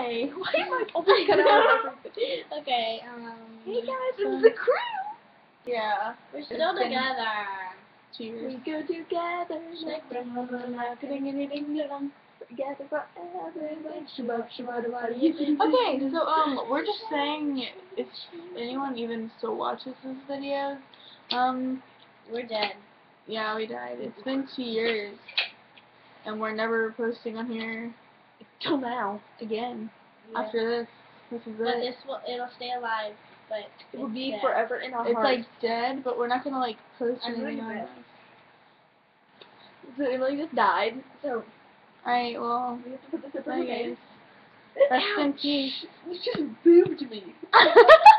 Why? Why am I always cut out of everything? Okay, Hey guys, this is the crew! yeah. We're still together. Cheers. We go together, like together forever. Okay, so we're just saying if anyone even still watches these videos, we're dead. Yeah, we died. It's been 2 years, and we're never posting on here till now. again. Yeah. After this is but it. It'll stay alive, but it will be dead. forever in our It's hearts. like dead, but we're not gonna like post anything on this. So Emily just died. So alright, well, we have to put this in bye guys. guys. Rest in peace. You just boobed me.